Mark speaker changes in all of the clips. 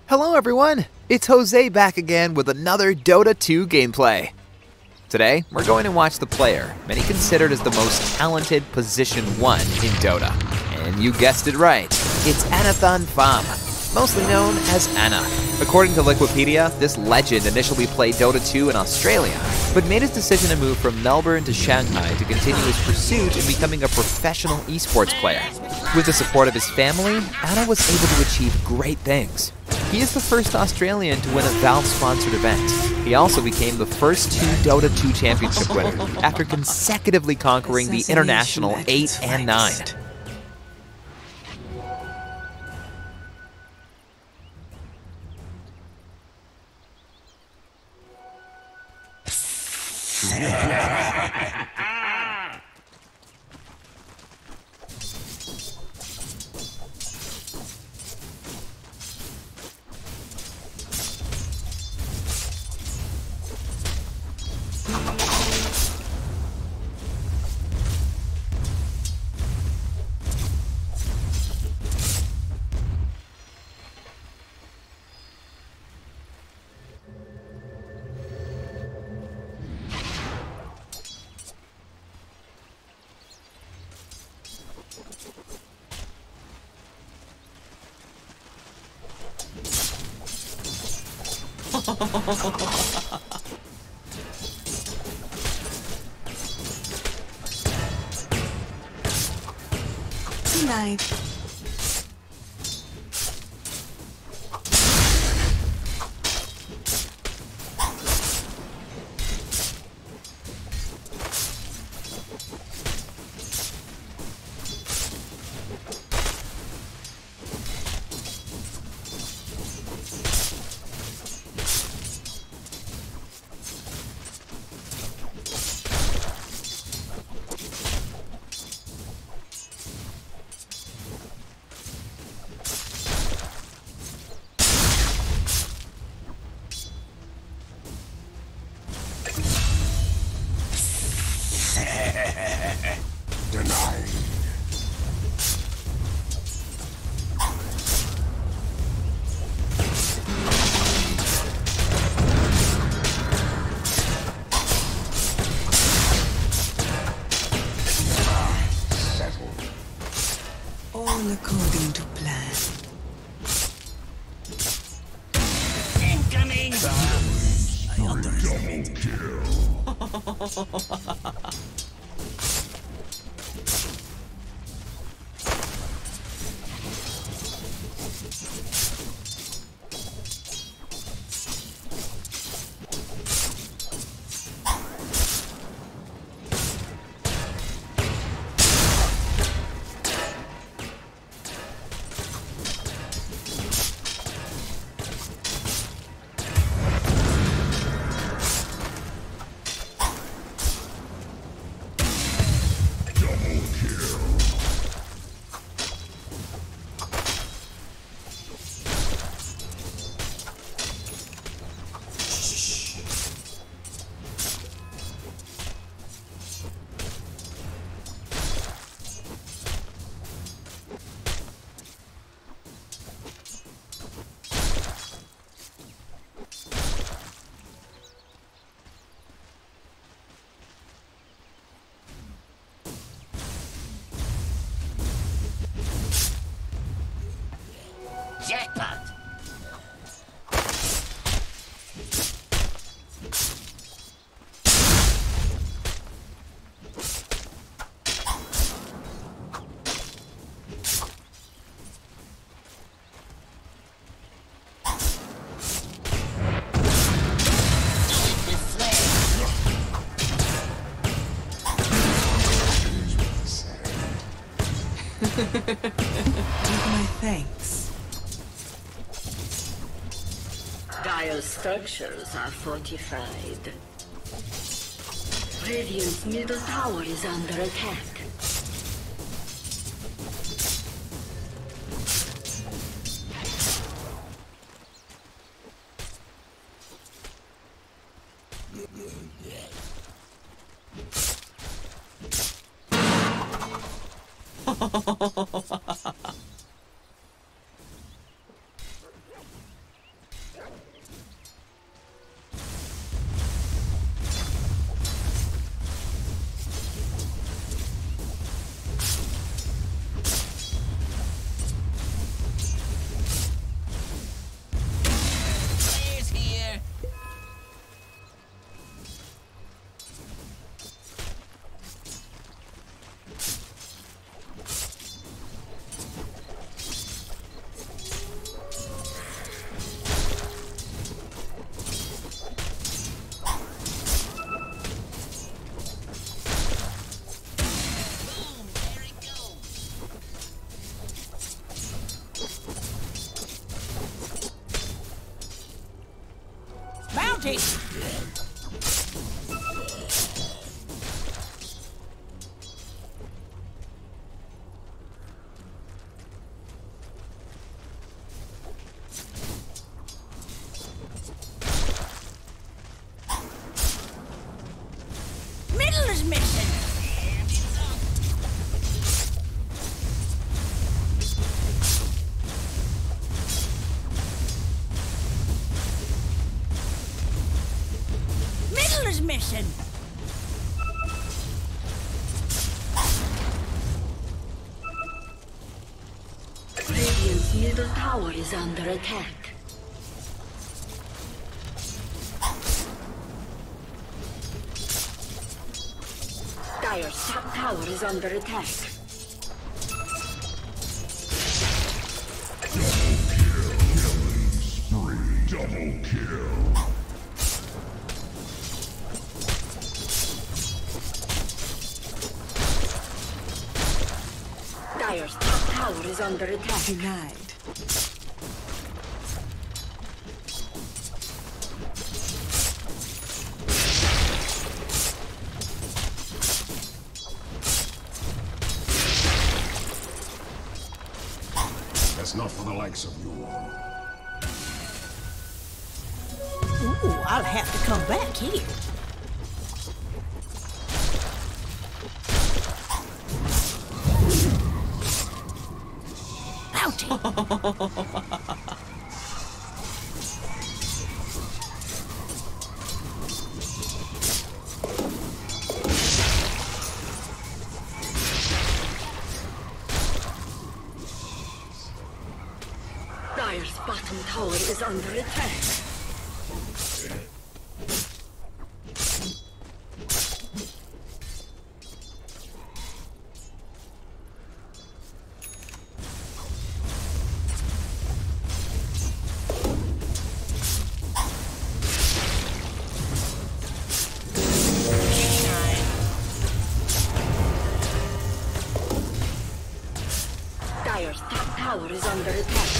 Speaker 1: Hello everyone, it's Jose back again with another Dota 2 gameplay. Today, we're going to watch the player, many considered as the most talented position 1 in Dota. And you guessed it right, it's Anathan Pham, mostly known as Ana. According to Wikipedia, this legend initially played Dota 2 in Australia, but made his decision to move from Melbourne to Shanghai to continue his pursuit in becoming a professional esports player. With the support of his family, Ana was able to achieve great things. He is the first Australian to win a Valve-sponsored event. He also became the first 2 Dota 2 championship winner after consecutively conquering the international 8 and 9.
Speaker 2: Tonight. All according to plan.
Speaker 3: Incoming! I underestimate. Jackpot!
Speaker 2: Give my thanks.
Speaker 4: Dire structures are fortified. Radiant's middle tower is under attack.
Speaker 5: bounty! Middle is missing! Middle is missing!
Speaker 4: Radiant's middle tower is under attack. Dire's top tower is under attack.
Speaker 6: Double kill.
Speaker 4: Dire's top tower is under attack.
Speaker 2: Denied.
Speaker 6: That's not for the likes of you.
Speaker 5: Ooh, I'll have to come back here. Bounty!
Speaker 4: Dire's bottom tower is under attack. Dire's top tower is under attack.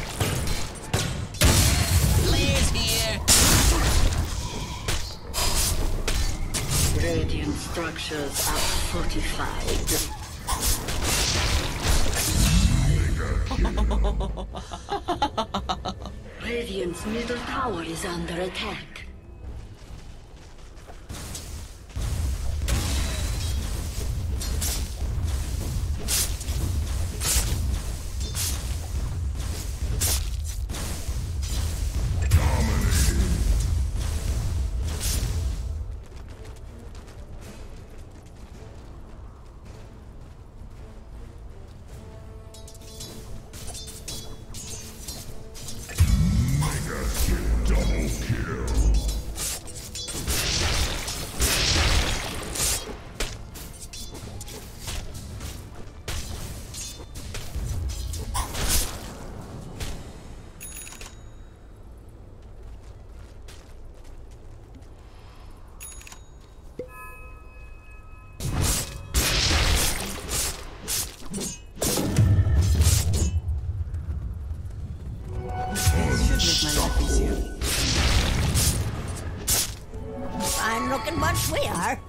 Speaker 3: Blaze here.
Speaker 4: Radiant structures are fortified. Radiant's middle tower is under attack.
Speaker 6: Double kill.
Speaker 5: Fine looking bunch we are.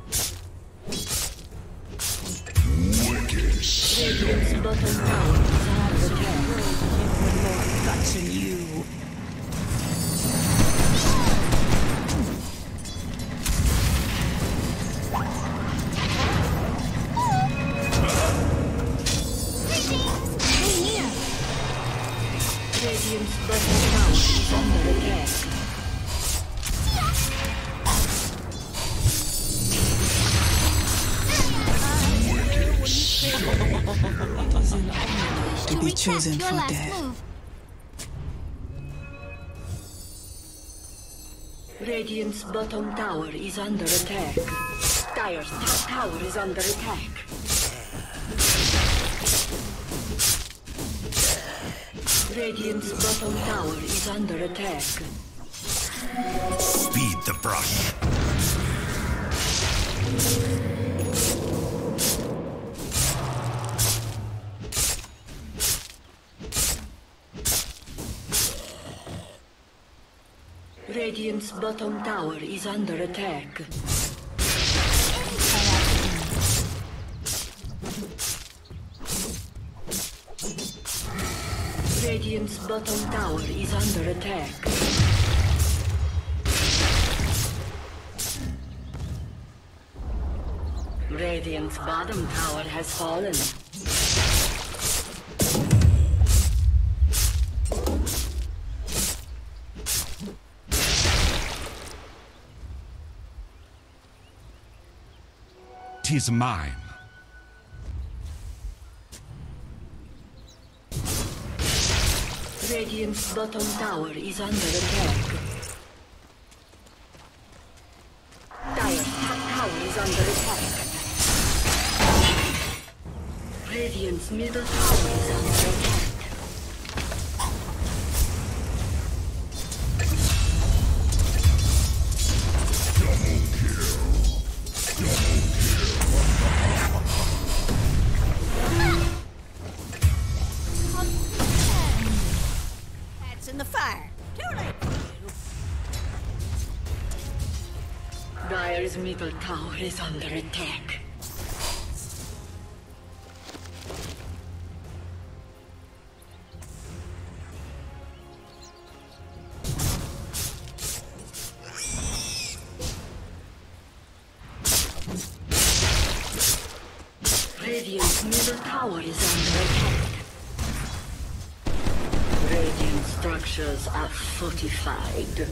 Speaker 6: Wicked.
Speaker 4: Radiant's bottom tower is under attack.
Speaker 5: More guts than you.
Speaker 4: Radiant's bottom tower is under attack.
Speaker 2: To be chosen for death.
Speaker 4: Radiant's bottom tower is under attack. Dire's top tower is under attack. Radiant's bottom tower is under attack.
Speaker 3: Speed the brush.
Speaker 4: Radiant's bottom tower is under attack. Radiant's bottom tower is under attack. Radiant's bottom tower has fallen.
Speaker 6: Tis mine.
Speaker 4: Radiant's bottom tower is under attack. Dire's top tower is under attack. Radiant's middle tower is under attack.
Speaker 5: That's in the fire. Too late for you.
Speaker 4: Dire's middle tower is under attack. Radiant's middle tower is under attack. Radiant structures are fortified.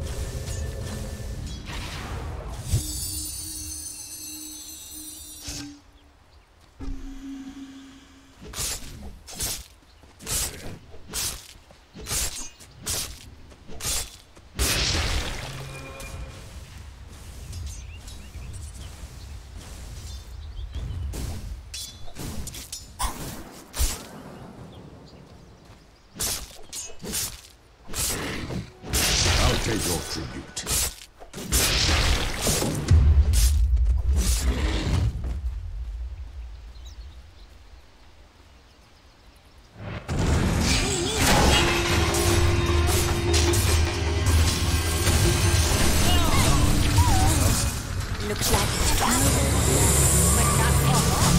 Speaker 6: I'll take your tribute.
Speaker 5: Looks like it's done. But not for long.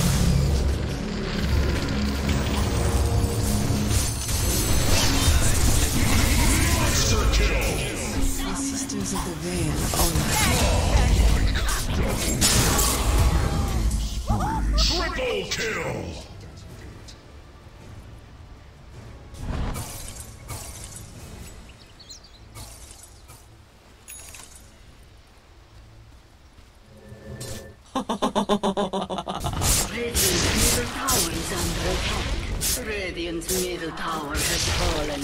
Speaker 6: Monster kill!
Speaker 2: The Sisters of the Veil always.
Speaker 6: Triple kill!
Speaker 4: Radiant's middle tower is under attack. Radiant's middle tower has fallen.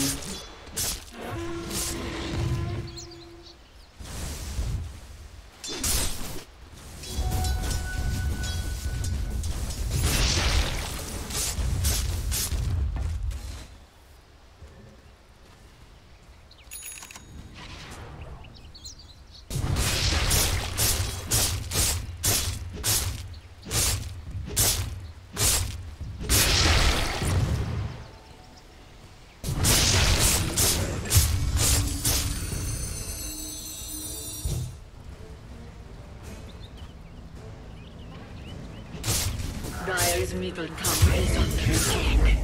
Speaker 4: Dire's middle tower is under attack.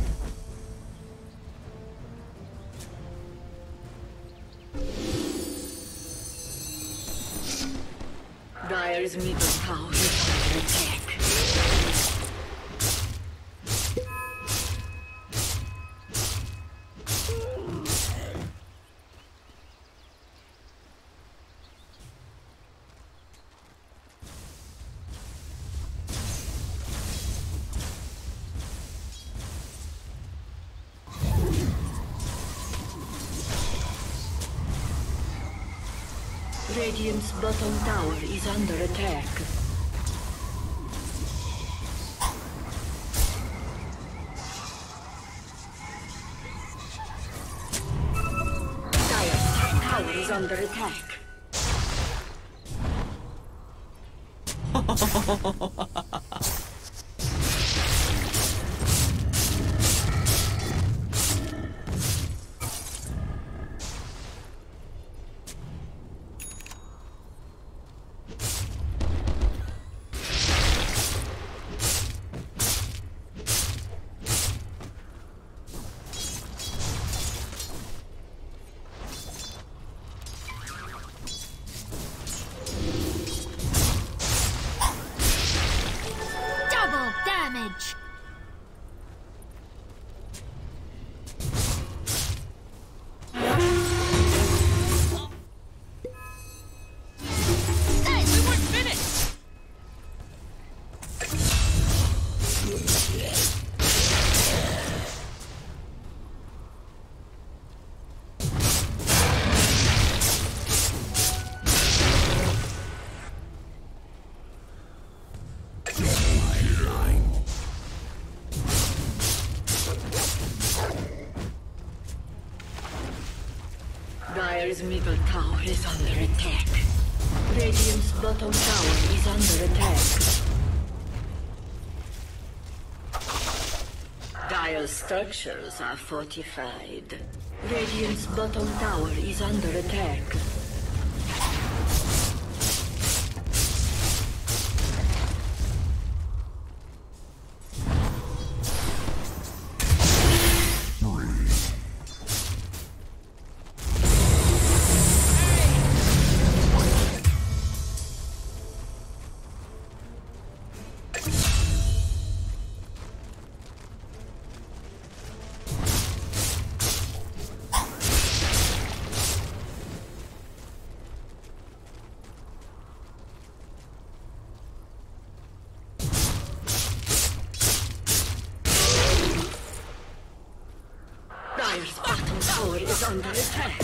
Speaker 4: Dire's middle tower is under attack. Radiant's bottom tower is under attack. Dire's top tower is under attack. Dire's middle tower is under attack. Radiant's bottom tower is under attack. Dire's structures are fortified. Radiant's bottom tower is under attack. Dire's bottom tower is under attack.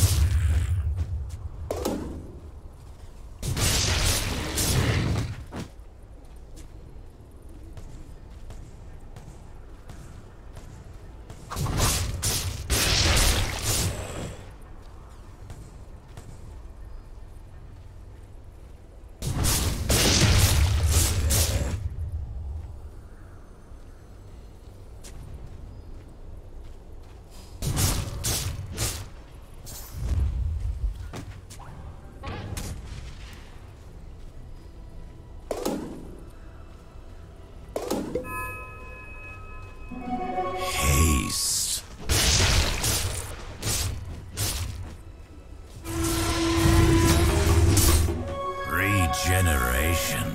Speaker 6: Haste. Regeneration.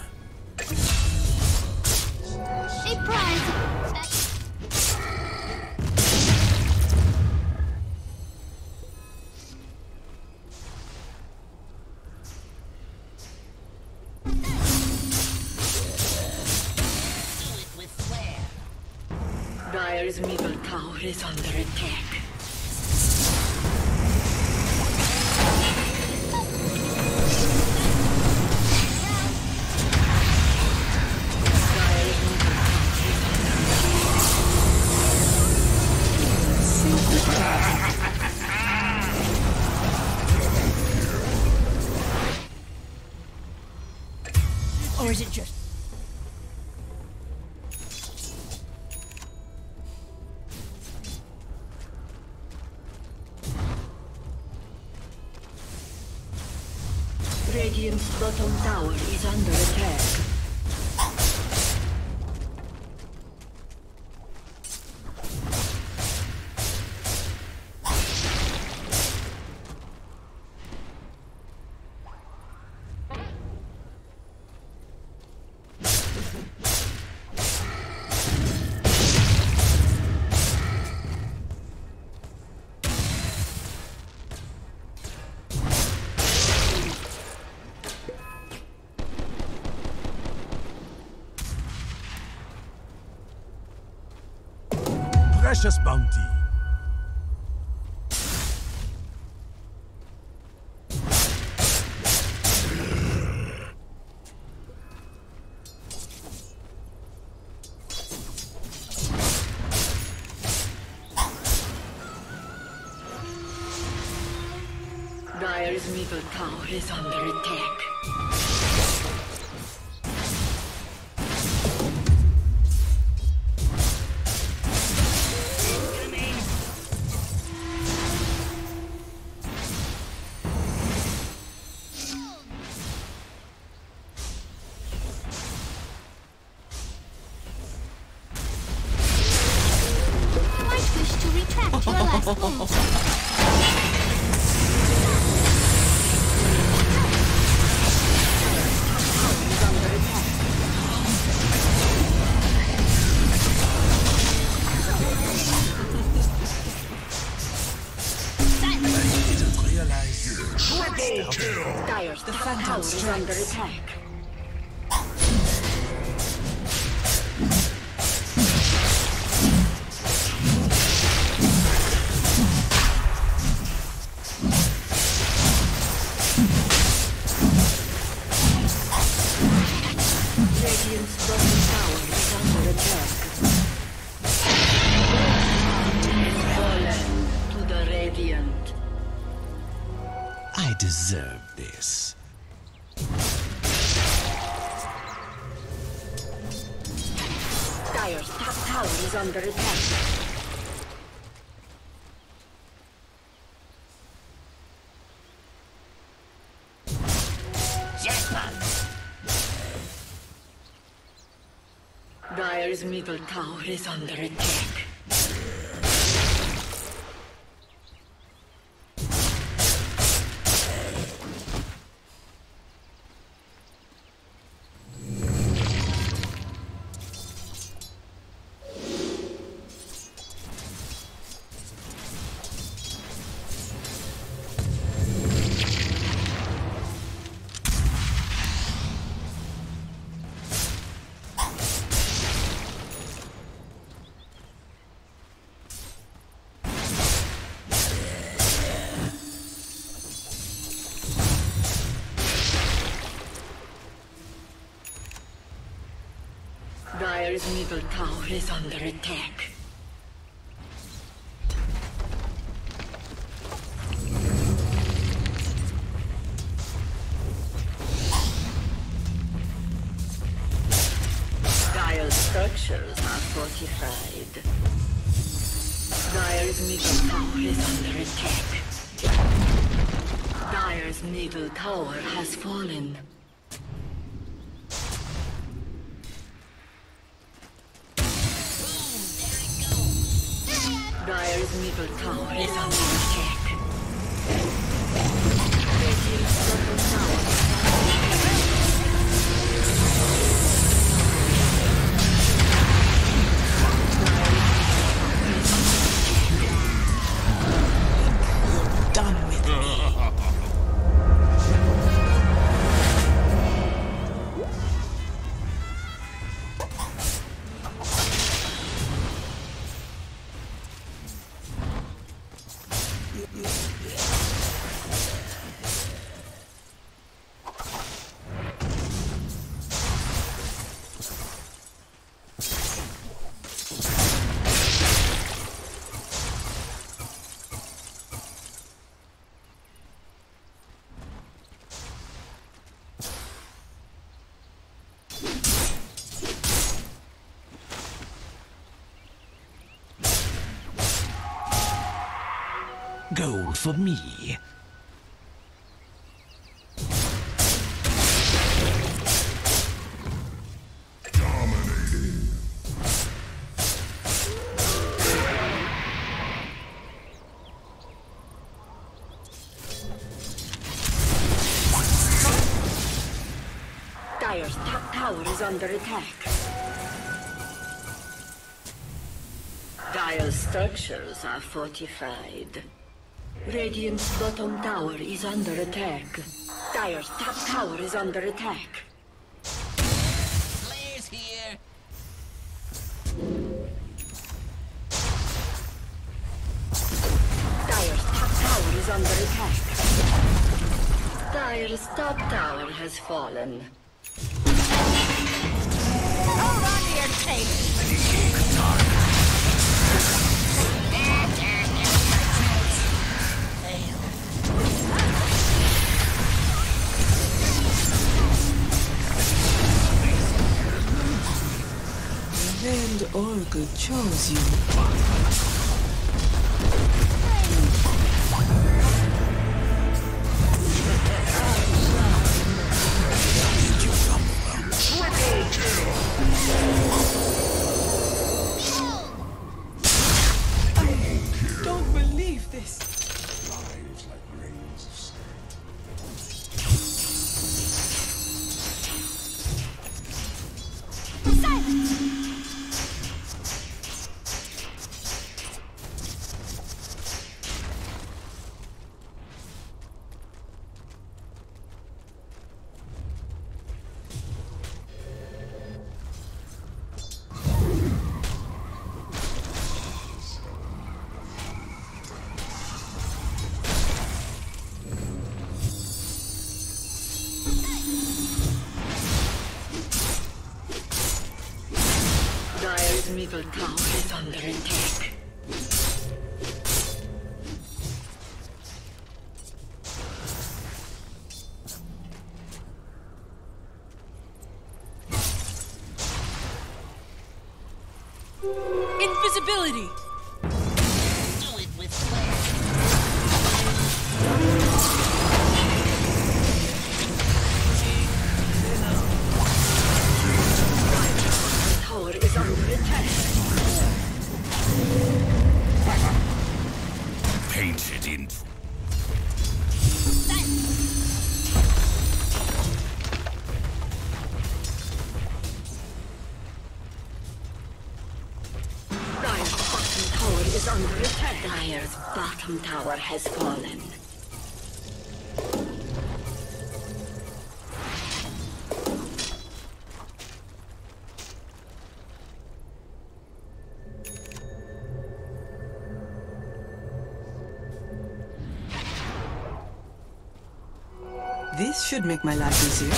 Speaker 5: A prize.
Speaker 4: Dire's middle tower is under attack. Dire's middle
Speaker 5: Or is it just...
Speaker 4: Radiant's bottom tower is under attack.
Speaker 6: Precious bounty.
Speaker 4: Dire's middle tower is under attack.
Speaker 5: You might wish to retract your last move.
Speaker 4: Dire's top tower is under attack. Radiant's bottom tower is under attack. Fallen to the Radiant.
Speaker 6: I deserve this.
Speaker 4: Dire's top tower is under attack. Dire's middle tower is under attack. Dire's middle tower is under attack. Dire's structures are fortified. Dire's middle tower is under attack. Dire's middle tower has fallen. Dire's middle tower is under attack. Radiant's middle tower is
Speaker 2: You're done with me.
Speaker 6: Gold for me.
Speaker 4: Dire's top tower is under attack. Dire's structures are fortified. Radiant's bottom tower is under attack. Dire's top tower is under attack.
Speaker 3: Players here.
Speaker 4: Dire's top tower is under attack. Dire's top tower has fallen.
Speaker 5: Hold on to your tape.
Speaker 2: And Oracle chose you. I don't believe this.
Speaker 6: Lives like grains of sand.
Speaker 4: Dire's middle tower is under attack.
Speaker 2: invisibility!
Speaker 3: Do it with flair.
Speaker 4: Tower is under attack.
Speaker 6: Painted in.
Speaker 4: Dire's bottom tower has fallen.
Speaker 2: This should make my life easier.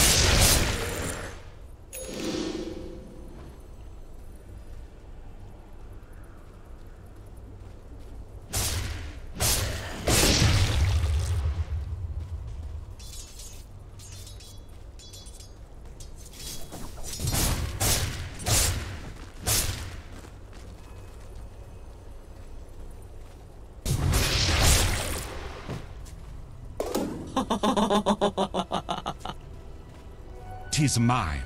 Speaker 6: Tis mine.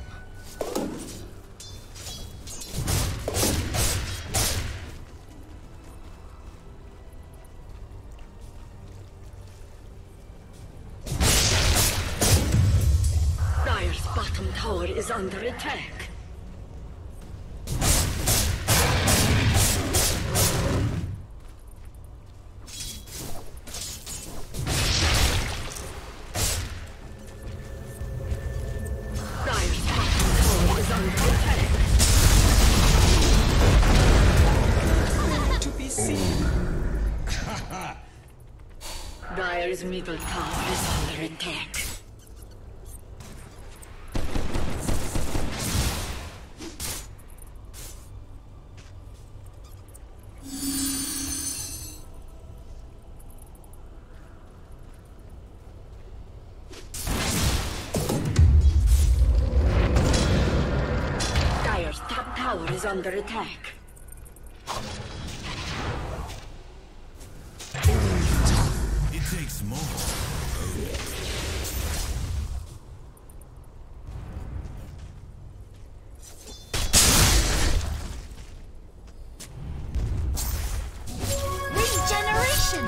Speaker 4: Dire's bottom tower is under attack. Dire's middle tower is under attack. Dire's top tower is under attack.
Speaker 6: It takes more.
Speaker 5: Regeneration!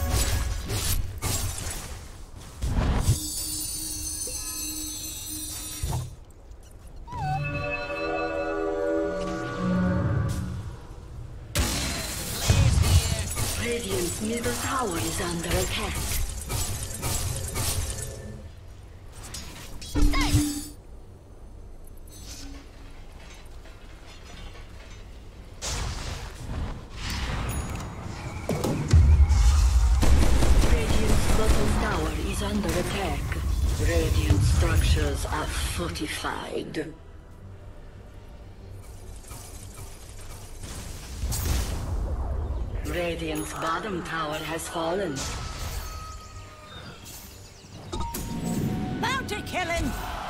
Speaker 4: Radiant's middle tower is under attack. Radiant's bottom tower is under attack. Radiant structures are fortified. Radiant's bottom tower has fallen.
Speaker 5: Bounty killing!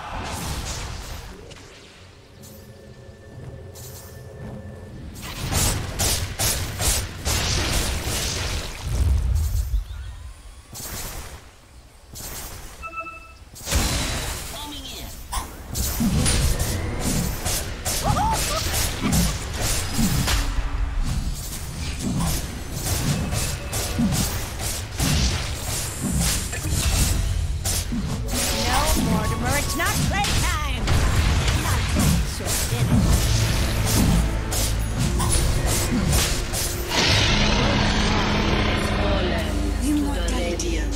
Speaker 3: Coming in.
Speaker 5: No, Mortimer, it's not playtime! Not so did it.
Speaker 4: Fallen to the Radiant.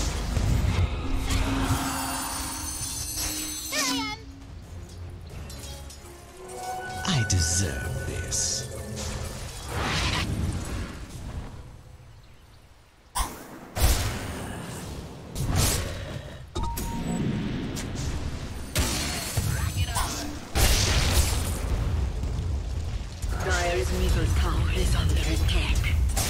Speaker 5: Here I am!
Speaker 6: I deserve this.
Speaker 4: Dire's middle tower is under attack.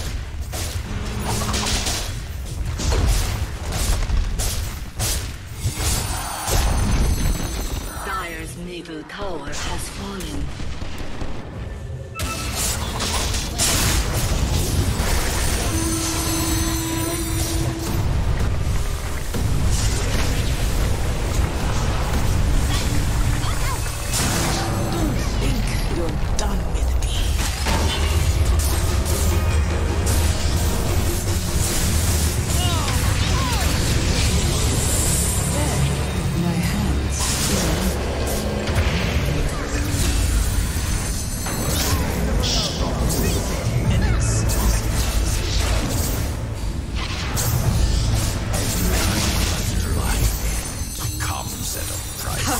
Speaker 4: Dire's middle tower has fallen.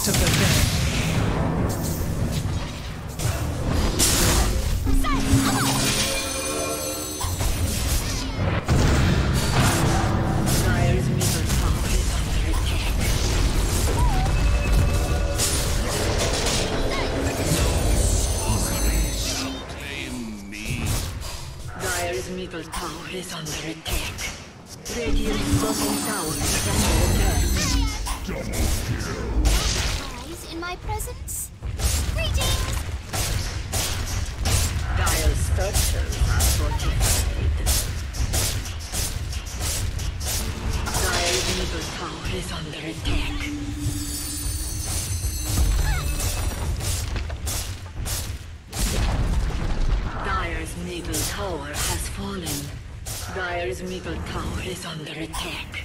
Speaker 2: out of the bed.
Speaker 4: Dire's middle tower is under attack.
Speaker 6: Blame me.
Speaker 4: Dire's middle tower is under attack. Radiant's bottom tower is under attack.
Speaker 5: Eyes in my presence? Greetings!
Speaker 4: Dire's structures are fortified. Dire's middle tower is under attack. Dire's middle tower has fallen. Dire's middle tower is under attack.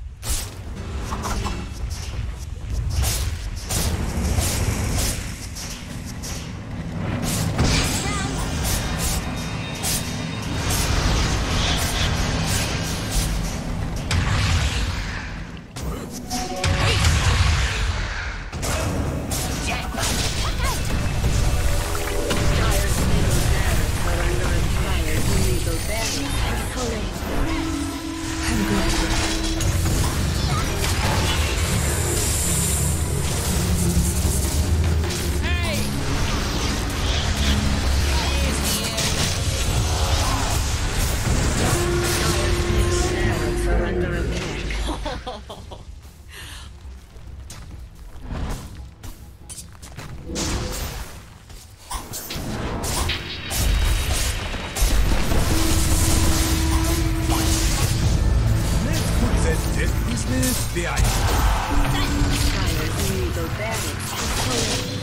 Speaker 6: The ice.
Speaker 4: Dire's middle barracks has fallen.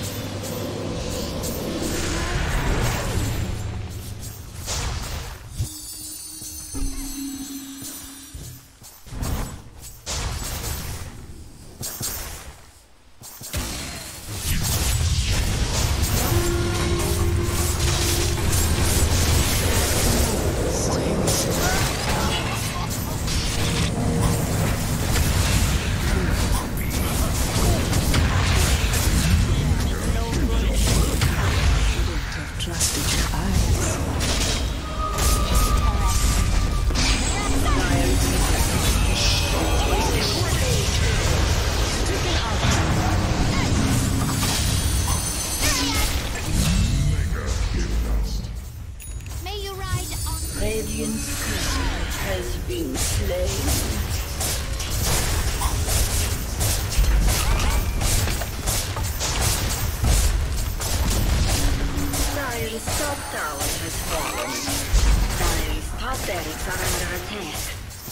Speaker 2: Trusted your eyes.
Speaker 5: May you ride on.
Speaker 4: Radiant's creature has been slain. Dire's top tower has fallen. Dire's top barracks are under attack.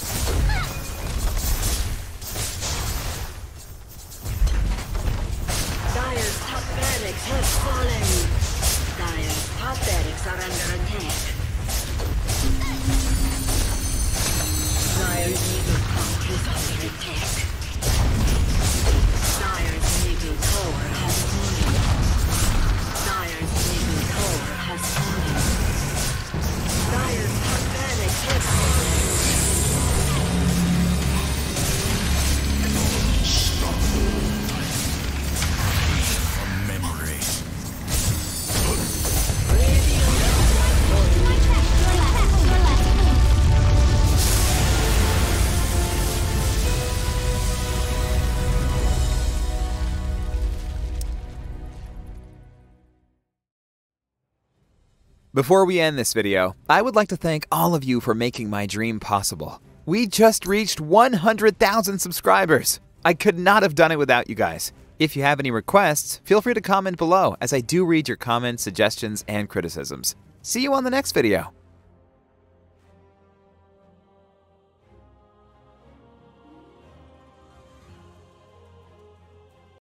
Speaker 4: Dire's top barracks has fallen. Dire's top barracks are under attack. Dire's middle tower is under attack. Dire's middle tower has fallen. Dire's middle tower has fallen. Dire's top barracks has fallen.
Speaker 6: From memory.
Speaker 5: My track, your left, your left.
Speaker 1: Before we end this video, I would like to thank all of you for making my dream possible. We just reached 100,000 subscribers. I could not have done it without you guys. If you have any requests, feel free to comment below, as I do read your comments, suggestions, and criticisms. See you on the next video.